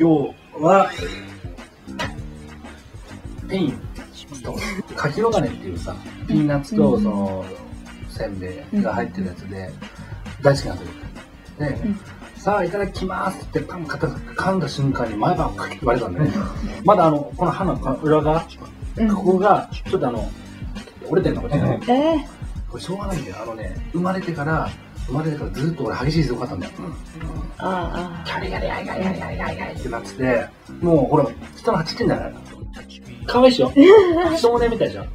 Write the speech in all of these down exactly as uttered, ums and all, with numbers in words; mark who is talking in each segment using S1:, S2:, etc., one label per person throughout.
S1: 今日はピンとかきろがねっていうさ、ピーナッツとそのせんべいが入ってるやつで大好きなんですよ。で、うん、さあいただきますってパン噛んだ瞬間に前歯をかき割れたんでね、まだあのこの歯の裏側、うん、ここがちょっとあの折れてんのかね、えー、これしょうがないんだよ。あのね、生まれてから生まれてからずっと俺激しいすごかったんだよ。うんうん、ああ、キャリキャリキャリキャリキャリキャリキャリキャリってなってて、もうほら人の歯ちっちゃいんだから。可愛いっしょ。少年みたいじゃん。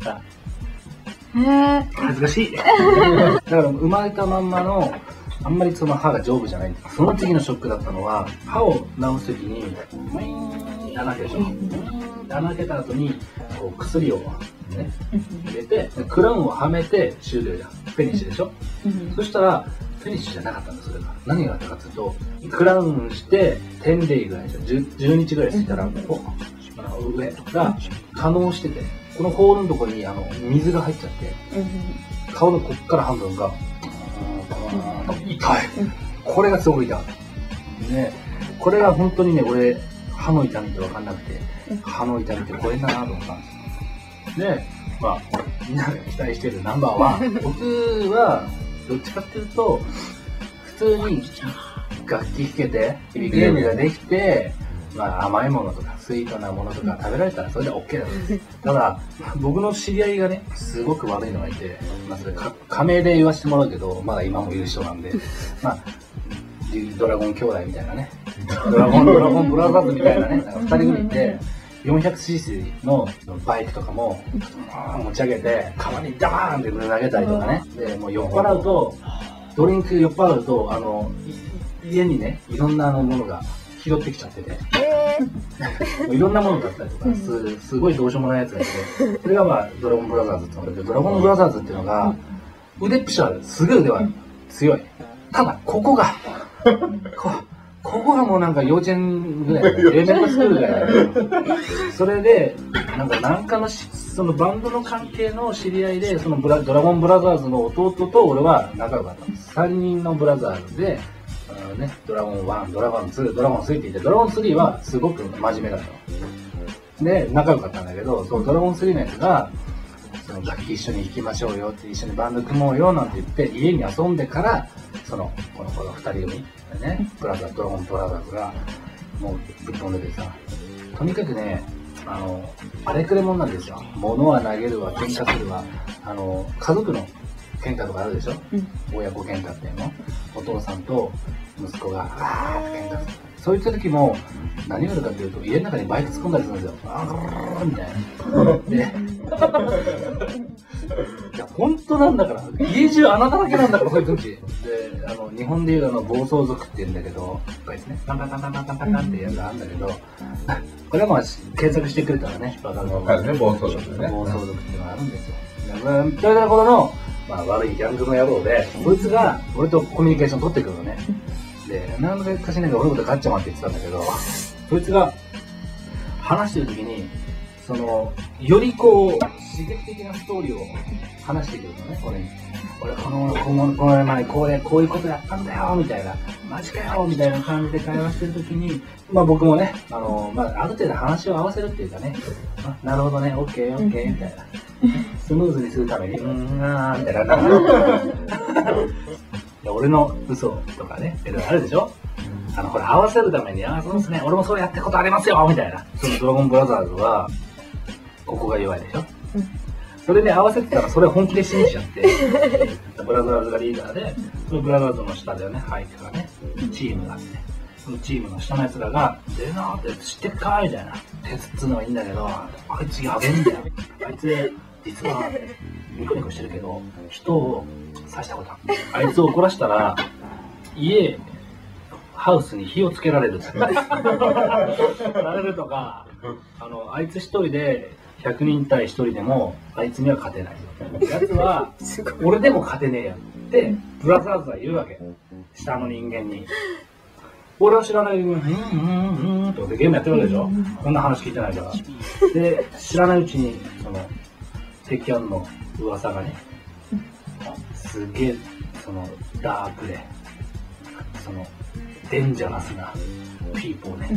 S1: 恥ずかしい。だから生まれたまんまのあんまりその歯が丈夫じゃない。その次のショックだったのは、歯を治す時にウィーン穴開けでしょ。穴開けた後にこう薬をね入れてクラウンをはめて終了じゃん。フィニッシュでしょ。そしたらフィニッシュじゃなかったんです。それが何があったかというと、クラウンしてじゅうデイぐらいでしょ。じゅうにちぐらいしてたらこう上が可能してて、このホールのところにあの水が入っちゃって、顔のこっから半分が痛い。これがすごい痛い。ね、これが本当にね、俺歯の痛みって分かんなくて、歯の痛みってこれだなと思ったんですよ。で、まあみんなが期待してるナンバーワン。僕はどっちかっていうと普通に楽器弾けてゲームができて。まあ甘いものとかスイートなものとか食べられたらそれで OK なんです。ただ僕の知り合いがねすごく悪いのがいて、まあ、それか仮名で言わせてもらうけどまだ今もいる人なんで、まあドラゴン兄弟みたいなね、ドラゴンドラゴンブラザーズみたいなね、なんかふたり組いて よんひゃくシーシー のバイクとかも持ち上げて川にダーンって投げたりとかね。でもう酔っ払うとドリンク酔っ払うとあの家にねいろんなあのものが拾ってきちゃってて、えー、いろんなものだったりとか す, すごいどうしようもないやつがいて、それがまあドラゴンブラザーズって言うんだけど、ドラゴンブラザーズっていうのが腕っぷしはすごい腕は強い。ただここがこ, ここがもうなんか幼稚園ぐらい、エレメントスクールぐらい。それでなんかなんかのそのバンドの関係の知り合いで、そのブラドラゴンブラザーズの弟と俺は仲良かったんです。さんにんのブラザーズで。ね、ドラゴンワン、ドラゴンツー、ドラゴンスリーって言って、ドラゴンスリーはすごく真面目だったの。で、仲良かったんだけど、そのドラゴンスリーのやつが、その楽器一緒に弾きましょうよって、一緒にバンド組もうよなんて言って、家に遊んでから、その、このこの二人組、ね、ブラザー、ドラゴンブラザーズが、もうぶっ飛んでてさ、とにかくね、あの、あれくれもんなんですよ。物は投げるわ、喧嘩するわ、あの、家族の喧嘩とかあるでしょ、うん、親子喧嘩っていうの。お父さんと息子があーって喧嘩する。そういった時も何があるかというと、家の中にバイク突っ込んだりするんですよ。あーみたいな。で、いや本当なんだから、家中穴だらけなんだから、そういう時。で、あの日本でいうあの暴走族って言うんだけど、これですね、パンパンパンパンパンパンパンパンってやつがあるんだけど、これはまあ検索してくれたらね、わかるのが、暴走族ね。暴走族っていうのがあるんですよ。というところの。まあ悪いギャングの野郎で、こいつが俺とコミュニケーション取ってくるのね。で、なんでかしないか俺のことガッチャマンって言ってたんだけど、そいつが話してる時に、その、よりこう、刺激的なストーリーを話してくるのね、俺に。俺この、この、この前こう、こういうことやったんだよ、みたいな。マジかよ、みたいな感じで会話してる時に、まあ僕もね、あの、まあある程度話を合わせるっていうかね、あ、なるほどね、オッケー、オッケー、みたいな。スムーズにするために、うーん、あーみたいな。俺の嘘とかね、いろいろあるでしょ。あの、これ合わせるために、ああ、そうですね、俺もそうやったことありますよみたいな。そのドラゴンブラザーズは、ここが弱いでしょ。それで合わせてたら、それ本気で信じちゃって、ブラザーズがリーダーで、そのブラザーズの下でね、ハイクがね、チームがあって、そのチームの下のやつらが、出るなーって知ってっかみたいな。鉄っつうのはいいんだけど、あいつやべえんだよ。あいつ、実は、ニコニコしてるけど、人を刺したことある。あいつを怒らしたら、家、ハウスに火をつけられる。られるとか、あの、あいつ一人でひゃくにん対一人でも、あいつには勝てない。やつは、俺でも勝てねえやって、ブラザーズは言うわけ。下の人間に。俺は知らない、うん、うん、うん、とゲームやってるわけでしょ。こんな話聞いてないから。で、知らないうちに、その、テキャンの噂がね、すげえ、その、ダークで、その、デンジャラスなピーポーね、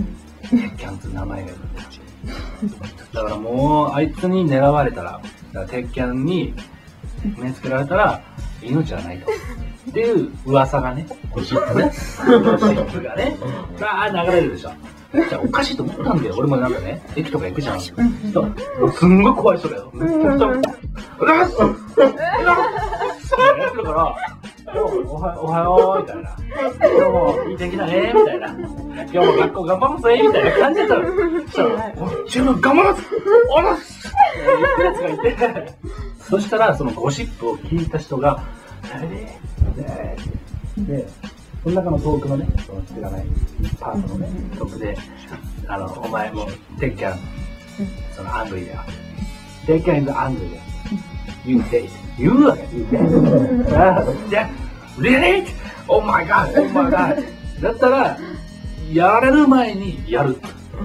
S1: 鉄キャンって名前がいるんだよ。だからもうあいつに狙われたら、だから鉄キャンに目つけられたら命はないと。っていう噂がね、ゴシップね、ゴシップがね、バー流れるでしょ。じゃあおかしいと思ったんだよ。俺もなんかね、駅とか行くじゃん。すんごい怖い人だよ。めちゃくちゃ。うわっうわっってやってるから、おはおはようみたいな。今日もいい天気だねみたいな。今日も学校頑張るぜみたいな感じだったの。そしたら、十分頑張るおらっ言ってるやつがいて、そしたらそのゴシップを聞いた人が、誰でで、その中のトークのね、その知らないパートのね、トークで、あの、お前も、テッキャン、そのアングリーだよ。テッキャン is angry だよ。You date. 言うわけ、You date. ああ、いや、really? Oh my god, oh my god. だったら、やられる前にやる。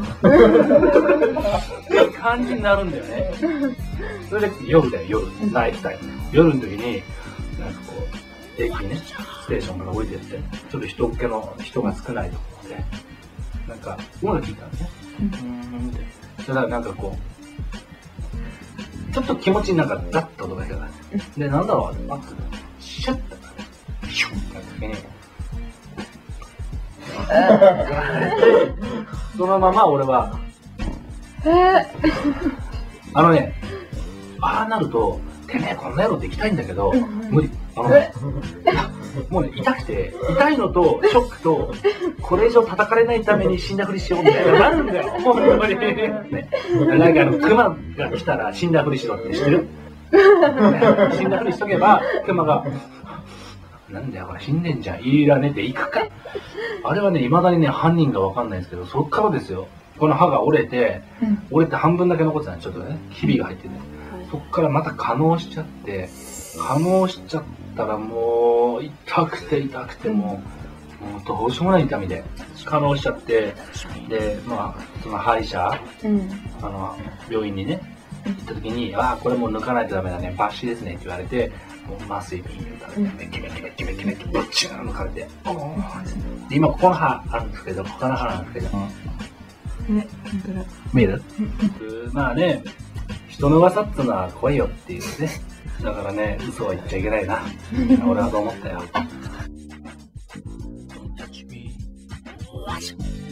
S1: っていう感じになるんだよね。それで夜だよ、夜。ナイトタイム。夜の時に、なんかこう、駅ね、ステーションから降りてって、ちょっと人っ気の人が少ないところで、なんか、音楽聞いたのね。うーんって。そしたらなんかこう、ちょっと気持ちになんかダッと音がしたから。で、なんだろうあ、シュッと、シュッとなった時に、そのまま俺は、あのね、ああなると、てめえこんな野郎って行きたいんだけど、無理。あのね、もうね、痛くて、痛いのと、ショックと、これ以上叩かれないために死んだふりしようみたいな、なるんだよ。本当に。ね。なんかあの、熊が来たら死んだふりしろって知ってる？死んだふりしとけば、熊が、なんだよ、これ死んでんじゃん。いいらねって行くか。あれはね、未だにね、犯人がわかんないんですけど、そっからですよ。この歯が折れて、折れて半分だけ残ってたの、ちょっとね、ひびが入ってて。そっからまた可能しちゃって、可能しちゃったらもう、痛くて痛くてもう、もうどうしようもない痛みで、可能しちゃって、で、まあ、その歯医者、うん、あの、病院にね、行った時に、ああ、これもう抜かないとダメだね、抜歯ですねって言われて、もう麻酔ピン入れたら、メキメキメキメキメキ、ブッチューン抜かれて、おーで今ここの歯あるんですけど、他の歯なんですけど、
S2: ね、本当だ。
S1: 見える？まあね、人の噂ってのは怖いよっていうね。だからね、嘘は言っちゃいけないな。俺はそう思ったよ。